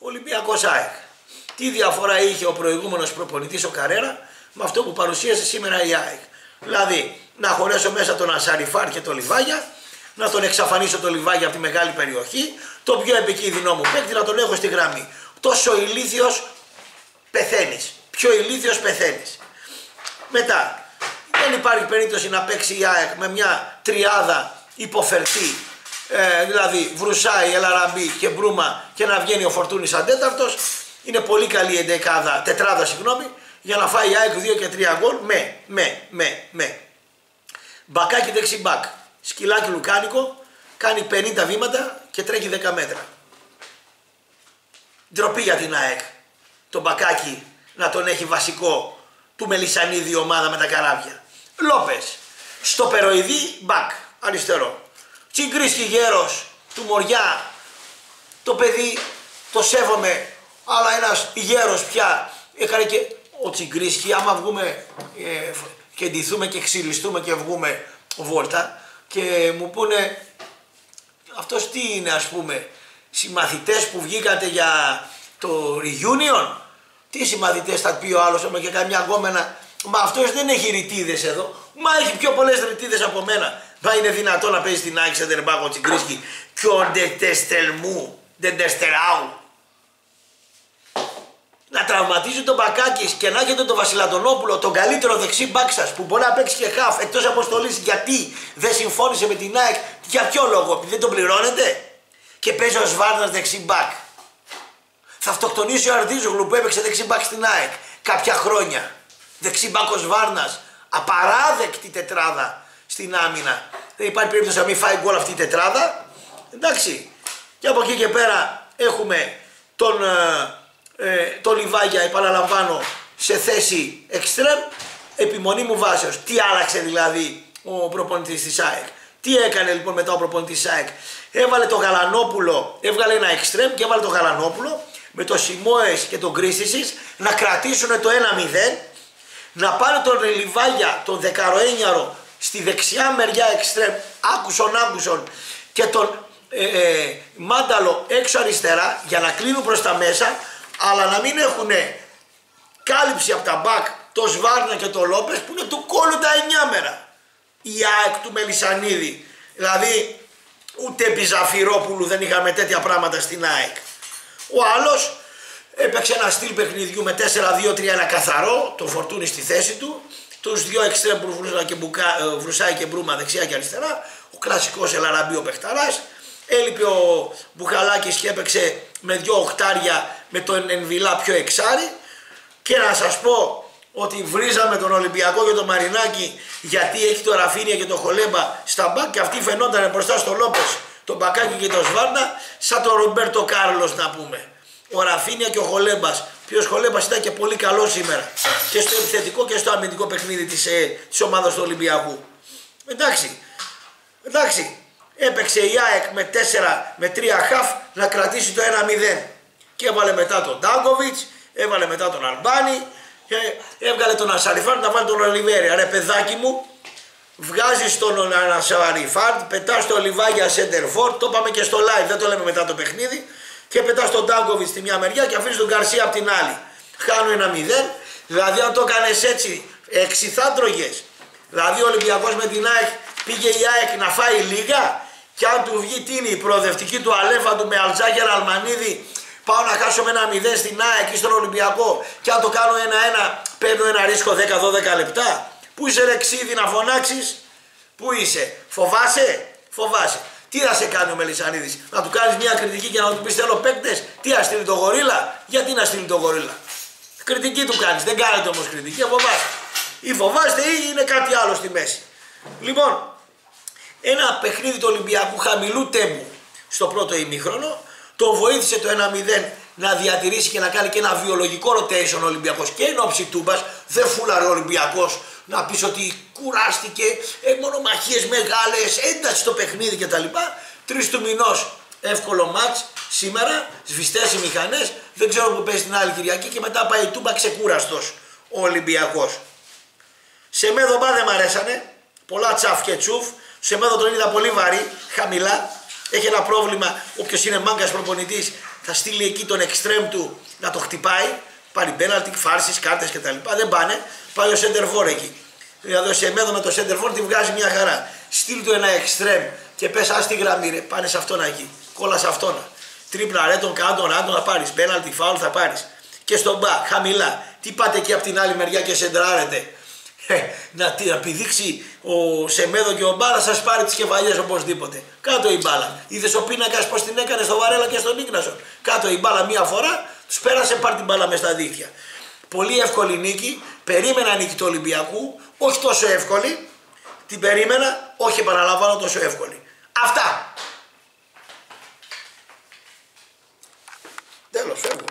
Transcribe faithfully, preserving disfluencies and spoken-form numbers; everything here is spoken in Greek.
Ολυμπιακός ΑΕΚ. Τι διαφορά είχε ο προηγούμενος προπονητής ο Καρέρα με αυτό που παρουσίασε σήμερα η ΑΕΚ. Δηλαδή να χωρέσω μέσα τον Ασαριφάρ και τον Λιβάγια, να τον εξαφανίσω τον Λιβάγια από τη μεγάλη περιοχή, το πιο επικίνδυνο μου παίκτη να τον έχω στη γραμμή. Τόσο ηλίθιος πεθαίνεις. Πιο ηλίθιος πεθαίνεις. Μετά, δεν υπάρχει περίπτωση να παίξει η ΑΕΚ με μια τριάδα υποφερτή, ε, δηλαδή Βρουσάη, Ελαραμπή και Μπρούμα, και να βγαίνει ο Φορτούνης αντέταρτος. Είναι πολύ καλή η εντεκάδα, τετράδα συγγνώμη, για να φάει η ΑΕΚ δύο και τρία γκολ με, με, με, με. Μπακάκι δεξιμπάκ, σκυλάκι λουκάνικο, κάνει πενήντα βήματα και τρέχει δέκα μέτρα. Ντροπή για την ΑΕΚ. Το Μπακάκι να τον έχει βασικό του Μελισσανίδη η ομάδα με τα καράβια. Λόπες, στο περοειδή μπακ, αριστερό. Τσιγκρίσκι γέρος του Μοριά, το παιδί το σέβομαι, αλλά ένας γέρος πια έκανε και ο Τσιγκρίσκι, άμα βγούμε ε, και ντυθούμε και ξυλιστούμε και βγούμε βόλτα και μου πούνε αυτός τι είναι, ας πούμε, συμμαθητές που βγήκατε για το reunion. Τι συμμαθητές θα πει ο άλλος, άμα και καμιά γκόμενα. Μα αυτός δεν έχει ρητίδες εδώ. Μα έχει πιο πολλές ρητίδες από μένα. Μα είναι δυνατό να παίζει την ΑΕΚ Σεντερμπάκο Τσιγκρίσκι και ο Ντετεστελμού, Ντετεστεράου. Να τραυματίζει τον Μπακάκης και να έχετε τον Βασιλατονόπουλο, τον καλύτερο δεξί μπακ σας, που μπορεί να παίξει και χαφ εκτός αποστολής. Γιατί δεν συμφώνησε με την ΑΕΚ, για ποιο λόγο, επειδή δεν τον πληρώνετε. Και παίζει ο Σβάρνας δεξί μπακ. Θα αυτοκτονήσει ο Αρδίζογλου που έπαιξε δεξί μπακ στην ΑΕΚ κάποια χρόνια. Δεξί μπακ ο Σβάρνας. Απαράδεκτη τετράδα στην άμυνα. Δεν υπάρχει περίπτωση να μην φάει γκολ αυτή η τετράδα. Εντάξει. Και από εκεί και πέρα έχουμε τον, ε, τον Λιβάγια, επαναλαμβάνω, σε θέση εξτρέμ. Επιμονή μου βάσεως. Τι άλλαξε δηλαδή ο προπονητής της ΑΕΚ. Τι έκανε λοιπόν μετά ο προπονητής της ΑΕΚ. Έβαλε το Γαλανόπουλο, έβγαλε ένα εξτρέμ και έβαλε το Γαλανόπουλο με το Σιμόες και τον Κρίστησης να κρατήσουν το ένα μηδέν, να πάρει τον Λιβάγια, τον δεκαροένιαρο, στη δεξιά μεριά εξτρέμ, άκουσον άκουσον, και τον ε, ε, Μάνταλο έξω αριστερά για να κλείνουν προς τα μέσα, αλλά να μην έχουν κάλυψη από τα μπακ το Σβάρνα και το Λόπες που είναι του κόλλου τα εννιά μέρα. Η ΑΕΚ του Μελισσανίδη, δηλαδή ούτε επί Ζαφυρόπουλου δεν είχαμε τέτοια πράγματα στην ΑΕΚ. Ο άλλος έπαιξε ένα στυλ παιχνιδιού με τέσσερα δύο τρία, ένα καθαρό, το Φορτούνι στη θέση του, τους δυο εξτρέμ που Βρουσάει και Μπρούμα δεξιά και αριστερά, ο κλασικός Ελαραμπή ο παιχταράς, έλειπε ο Μπουχαλάκης και έπαιξε με δυο οχτάρια με τον Ενβιλά πιο εξάρι, και να σας πω ότι βρίζαμε τον Ολυμπιακό και τον Μαρινάκη γιατί έχει το Ραφίνια και το Χολέμπα στα μπακ και αυτοί φαινόταν μπροστά στο Λόπες, τον Μπακάκι και τον Σβάρνα, σαν τον Ρομπέρτο Κάρλος να πούμε. Ο Ραφίνια και ο Χολέμπας. Ποιος Χολέμπας ήταν και πολύ καλό σήμερα και στο επιθετικό και στο αμυντικό παιχνίδι της, ε, της ομάδας του Ολυμπιακού. Εντάξει, εντάξει, έπαιξε η ΑΕΚ με τέσσερα με τρία χαφ να κρατήσει το ένα μηδέν και έβαλε μετά τον Ντάγκοβιτς, έβαλε μετά τον Αλμπάνη και έβγαλε τον Ασαριφάρ να βάλει τον Ολιβέρια. Ρε παιδάκι μου, βγάζεις τον Ασαριφάρ, πετάς το Λιβάγια Σέντερφορ, το είπαμε και στο live, δεν το λέμε μετά το παιχνίδι, και πετάς τον Ντάγκοβιτς στη μια μεριά και αφήνεις τον Γκαρσία από την άλλη. Χάνουν ένα μηδέν, δηλαδή αν το έκανες έτσι έξι θα τρώγες. Δηλαδή ο Ολυμπιακός με την ΑΕΚ πήγε η ΑΕΚ να φάει λίγα, και αν του βγει τι είναι η προοδευτική του αλέφαντου με Αλτζάκερ Αλμανίδη, πάω να χάσω με ένα μηδέν στην ΑΕΚ ή στον Ολυμπιακό, και αν το κάνω ένα ένα παίρνω ένα ρίσκο δέκα δώδεκα λεπτά. Πού είσαι ρε Ξίδη να φωνάξεις, πού είσαι, φοβάσαι, φοβάσαι. Τι θα σε κάνει ο Μελισσανίδης, να του κάνεις μια κριτική και να του πεις θέλω παίκτες, τι να στείλει το γορίλα, γιατί να στείλει το γορίλα. Κριτική του κάνεις, δεν κάνετε όμως κριτική, φοβάστε. Ή φοβάστε ή είναι κάτι άλλο στη μέση. Λοιπόν, ένα παιχνίδι του Ολυμπιακού χαμηλού τέμπου στο πρώτο ημίχρονο, τον βοήθησε το ένα μηδέν να διατηρήσει και να κάνει και ένα βιολογικό rotation ο Ολυμπιακός και εν όψη τούμπας. Δεν φούλαρε ο Ολυμπιακός να πεις ότι κουράστηκε, ε, μονομαχίες μεγάλες, ένταση στο παιχνίδι κτλ. Τρεις του μηνός εύκολο μάτς σήμερα, σβηστές οι μηχανές, δεν ξέρω που παίζει την άλλη Κυριακή και μετά πάει η τούμπα ξεκούραστος ο Ολυμπιακός. Σε μέδο μπα δεν μ' αρέσανε, πολλά τσαφ και τσουφ, σε μέδο τον είδα πολύ βαρύ, χαμηλά, Έχει ένα πρόβλημα, όποιος είναι μάγκας προπονητής θα στείλει εκεί τον εξτρέμ του να το χτυπάει, πάρει πέναλτι, φάρσεις, κάρτες κτλ. Δεν πάνε, πάει ο σέντερφορ εκεί. Δηλαδή ο Σεμέδο με το σέντερφορ τη βγάζει μια χαρά. Στείλ του ένα εξτρέμ και πες ας τη γραμμή ρε, πάνε σε αυτόν εκεί. Κόλλα σε αυτόν. Τρίπλα ρε, τον κάτω, να θα πάρεις. Πέναλτι, φάουλ θα πάρεις. Και στον μπα, χαμηλά. Τι πάτε εκεί από την άλλη μεριά και σεντράρετε. Ε, να, να πηδήξει ο Σεμέδο και ο Μπάλα, σας πάρει τις κεφαλιές οπωσδήποτε. Κάτω η μπάλα. Είδες ο πίνακας πως την έκανε στο Βαρέλα και στον Ίγνασον. Κάτω η μπάλα μία φορά, τους πέρασε, πάρει την μπάλα μες στα δίχτυα. Πολύ εύκολη νίκη. Περίμενα νίκη του Ολυμπιακού. Όχι τόσο εύκολη. Την περίμενα, όχι επαναλαμβάνω τόσο εύκολη. Αυτά. Τέλος, φεύγω.